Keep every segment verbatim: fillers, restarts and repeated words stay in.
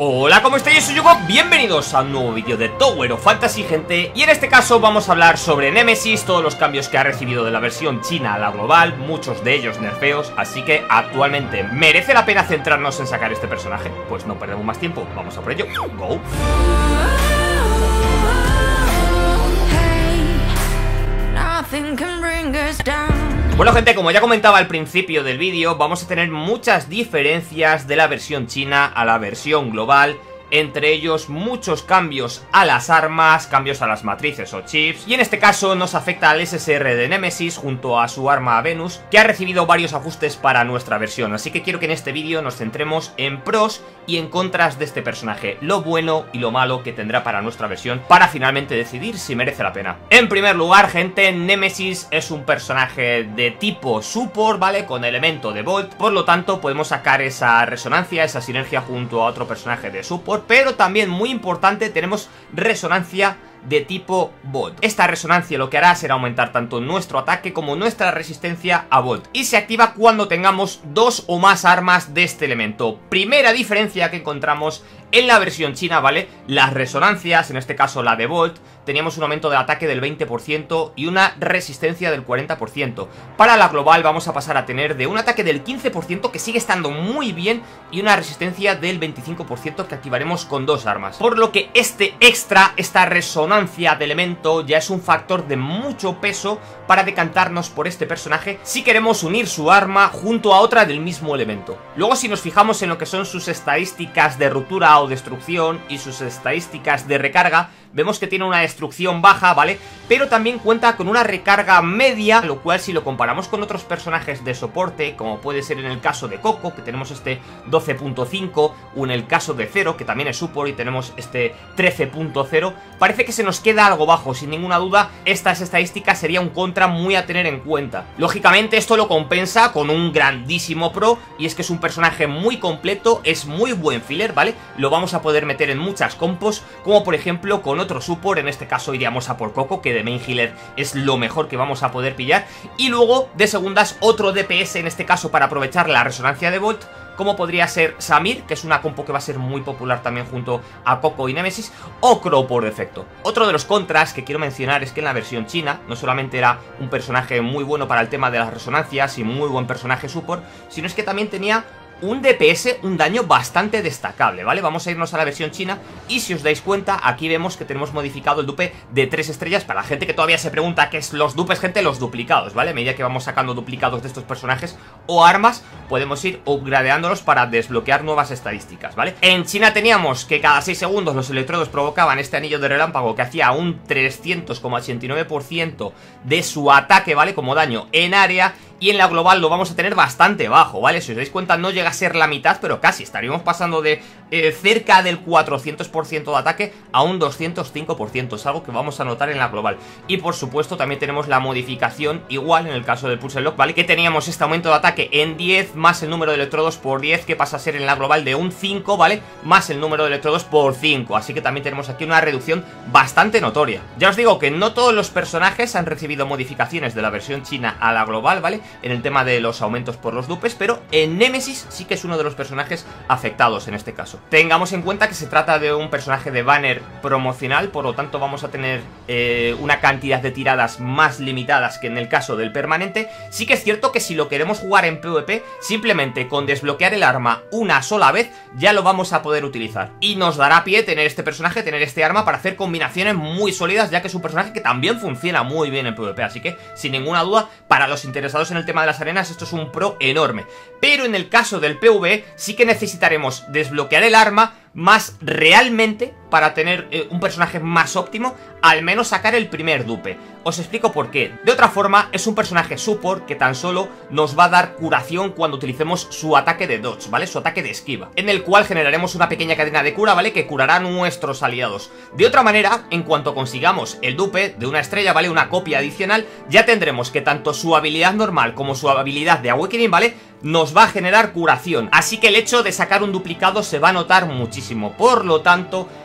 Hola, ¿cómo estáis? Yo soy Yugo, bienvenidos a un nuevo vídeo de Tower of Fantasy, gente. Y en este caso vamos a hablar sobre Nemesis, todos los cambios que ha recibido de la versión china a la global, muchos de ellos nerfeos, así que actualmente ¿merece la pena centrarnos en sacar este personaje? Pues no perdemos más tiempo, vamos a por ello, go. Bueno, gente, como ya comentaba al principio del vídeo, vamos a tener muchas diferencias de la versión china a la versión global. Entre ellos muchos cambios a las armas, cambios a las matrices o chips. Y en este caso nos afecta al S S R de Nemesis junto a su arma Venus, que ha recibido varios ajustes para nuestra versión. Así que quiero que en este vídeo nos centremos en pros y en contras de este personaje, lo bueno y lo malo que tendrá para nuestra versión, para finalmente decidir si merece la pena. En primer lugar, gente, Nemesis es un personaje de tipo support, ¿vale? Con elemento de Volt, por lo tanto podemos sacar esa resonancia, esa sinergia junto a otro personaje de support. Pero también, muy importante, tenemos resonancia de tipo Volt. Esta resonancia lo que hará será aumentar tanto nuestro ataque como nuestra resistencia a Volt, y se activa cuando tengamos dos o más armas de este elemento. Primera diferencia que encontramos en la versión china, ¿vale? Las resonancias, en este caso la de Volt, teníamos un aumento de ataque del veinte por ciento y una resistencia del cuarenta por ciento. Para la global vamos a pasar a tener de un ataque del quince por ciento, que sigue estando muy bien, y una resistencia del veinticinco por ciento que activaremos con dos armas. Por lo que este extra, esta resonancia de elemento, ya es un factor de mucho peso para decantarnos por este personaje si queremos unir su arma junto a otra del mismo elemento. Luego, si nos fijamos en lo que son sus estadísticas de ruptura o destrucción y sus estadísticas de recarga, vemos que tiene una destrucción baja, ¿vale? Pero también cuenta con una recarga media, lo cual, si lo comparamos con otros personajes de soporte, como puede ser en el caso de Coco, que tenemos este doce punto cinco, o en el caso de Zero, que también es support, y tenemos este trece punto cero, parece que se nos queda algo bajo. Sin ninguna duda, estas estadísticas sería un contra muy a tener en cuenta. Lógicamente, esto lo compensa con un grandísimo pro, y es que es un personaje muy completo, es muy buen filler, ¿vale? Lo vamos a poder meter en muchas compos, como por ejemplo con otro support. En este caso iríamos a por Coco, que de main healer es lo mejor que vamos a poder pillar, y luego de segundas otro D P S, en este caso para aprovechar la resonancia de Volt, como podría ser Samir, que es una compo que va a ser muy popular también junto a Coco y Nemesis, o Crow por defecto. Otro de los contras que quiero mencionar es que en la versión china no solamente era un personaje muy bueno para el tema de las resonancias y muy buen personaje support, sino es que también tenía un D P S, un daño bastante destacable, ¿vale? Vamos a irnos a la versión china, y si os dais cuenta, aquí vemos que tenemos modificado el dupe de tres estrellas. Para la gente que todavía se pregunta qué es los dupes, gente, los duplicados, ¿vale? A medida que vamos sacando duplicados de estos personajes o armas, podemos ir upgradeándolos para desbloquear nuevas estadísticas, ¿vale? En China teníamos que cada seis segundos los electrodos provocaban este anillo de relámpago que hacía un trescientos coma ochenta y nueve por ciento de su ataque, ¿vale? Como daño en área. Y en la global lo vamos a tener bastante bajo, ¿vale? Si os dais cuenta, no llega a ser la mitad, pero casi. Estaríamos pasando de eh, cerca del cuatrocientos por ciento de ataque a un doscientos cinco por ciento. Es algo que vamos a notar en la global. Y por supuesto también tenemos la modificación igual en el caso del Pulse Lock, ¿vale? Que teníamos este aumento de ataque en diez, más el número de electrodos por diez, que pasa a ser en la global de un cinco, ¿vale? Más el número de electrodos por cinco. Así que también tenemos aquí una reducción bastante notoria. Ya os digo que no todos los personajes han recibido modificaciones de la versión china a la global, ¿vale? En el tema de los aumentos por los dupes, pero en Nemesis sí que es uno de los personajes afectados en este caso. Tengamos en cuenta que se trata de un personaje de banner promocional, por lo tanto vamos a tener eh, una cantidad de tiradas más limitadas que en el caso del permanente. Sí que es cierto que si lo queremos jugar en PvP, simplemente con desbloquear el arma una sola vez ya lo vamos a poder utilizar, y nos dará pie tener este personaje, tener este arma para hacer combinaciones muy sólidas, ya que es un personaje que también funciona muy bien en PvP. Así que sin ninguna duda, para los interesados en el tema de las arenas, esto es un pro enorme. Pero en el caso del PvE sí que necesitaremos desbloquear el arma más realmente para tener eh, un personaje más óptimo, al menos sacar el primer dupe. Os explico por qué. De otra forma, es un personaje support que tan solo nos va a dar curación cuando utilicemos su ataque de dodge, ¿vale? Su ataque de esquiva, en el cual generaremos una pequeña cadena de cura, ¿vale? Que curará a nuestros aliados. De otra manera, en cuanto consigamos el dupe de una estrella, ¿vale? Una copia adicional, ya tendremos que tanto su habilidad normal como su habilidad de Awakening, ¿vale? Nos va a generar curación. Así que el hecho de sacar un duplicado se va a notar muchísimo. Por lo tanto,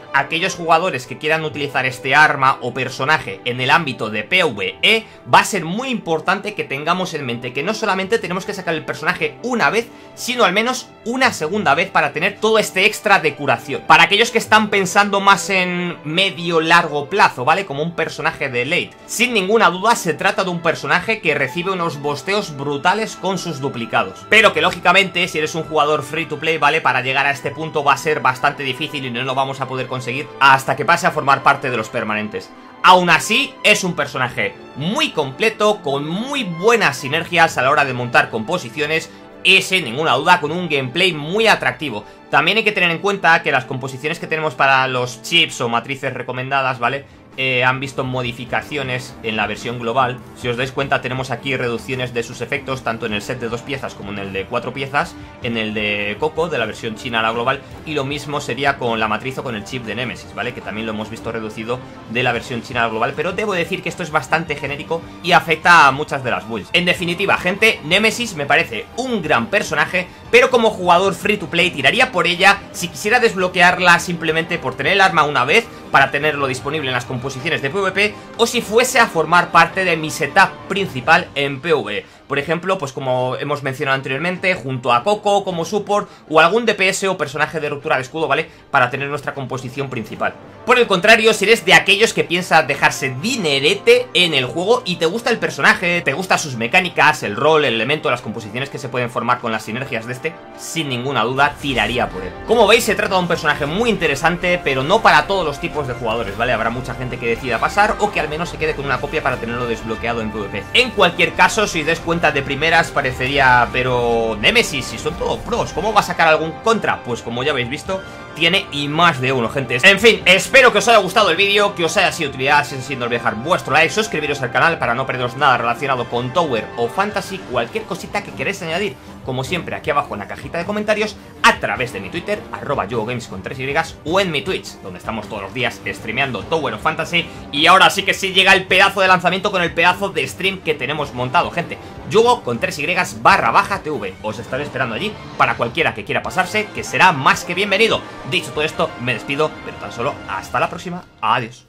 aquellos jugadores que quieran utilizar este arma o personaje en el ámbito de PvE, va a ser muy importante que tengamos en mente que no solamente tenemos que sacar el personaje una vez, sino al menos una segunda vez para tener todo este extra de curación. Para aquellos que están pensando más en medio largo plazo, ¿vale? Como un personaje de late. Sin ninguna duda se trata de un personaje que recibe unos bosteos brutales con sus duplicados. Pero que lógicamente si eres un jugador free to play, ¿vale? Para llegar a este punto va a ser bastante difícil y no lo vamos a poder conseguir hasta que pase a formar parte de los permanentes. Aún así, es un personaje muy completo, con muy buenas sinergias a la hora de montar composiciones y sin ninguna duda con un gameplay muy atractivo. También hay que tener en cuenta que las composiciones que tenemos para los chips o matrices recomendadas, ¿vale? Eh, han visto modificaciones en la versión global. Si os dais cuenta, tenemos aquí reducciones de sus efectos tanto en el set de dos piezas como en el de cuatro piezas, en el de Coco de la versión china a la global, y lo mismo sería con la matriz o con el chip de Nemesis, ¿vale? Que también lo hemos visto reducido de la versión china a la global, pero debo decir que esto es bastante genérico y afecta a muchas de las builds. En definitiva, gente, Nemesis me parece un gran personaje, pero como jugador free to play tiraría por ella si quisiera desbloquearla simplemente por tener el arma una vez, para tenerlo disponible en las composiciones de PvP, o si fuese a formar parte de mi setup principal en PvE. Por ejemplo, pues como hemos mencionado anteriormente, junto a Coco como support, o algún D P S o personaje de ruptura de escudo, ¿vale? Para tener nuestra composición principal. Por el contrario, si eres de aquellos que piensa dejarse dinerete en el juego y te gusta el personaje, te gustan sus mecánicas, el rol, el elemento, las composiciones que se pueden formar con las sinergias de este, sin ninguna duda tiraría por él. Como veis, se trata de un personaje muy interesante, pero no para todos los tipos de jugadores, ¿vale? Habrá mucha gente que decida pasar o que al menos se quede con una copia para tenerlo desbloqueado en PvP. En cualquier caso, si os dais cuenta, de primeras parecería, pero Nemesis, si son todos pros, ¿cómo va a sacar algún contra? Pues como ya habéis visto, tiene y más de uno, gente. En fin, espero que os haya gustado el vídeo, que os haya sido de utilidad, sin siendo olvidar dejar vuestro like, suscribiros al canal para no perderos nada relacionado con Tower o Fantasy, cualquier cosita que queréis añadir, como siempre, aquí abajo en la cajita de comentarios, a través de mi Twitter, arroba yogames con tres Y, o en mi Twitch, donde estamos todos los días streameando Tower of Fantasy. Y ahora sí que sí llega el pedazo de lanzamiento con el pedazo de stream que tenemos montado, gente. Yugo con tres Y barra baja TV. Os estaré esperando allí para cualquiera que quiera pasarse, que será más que bienvenido. Dicho todo esto, me despido, pero tan solo hasta la próxima. Adiós.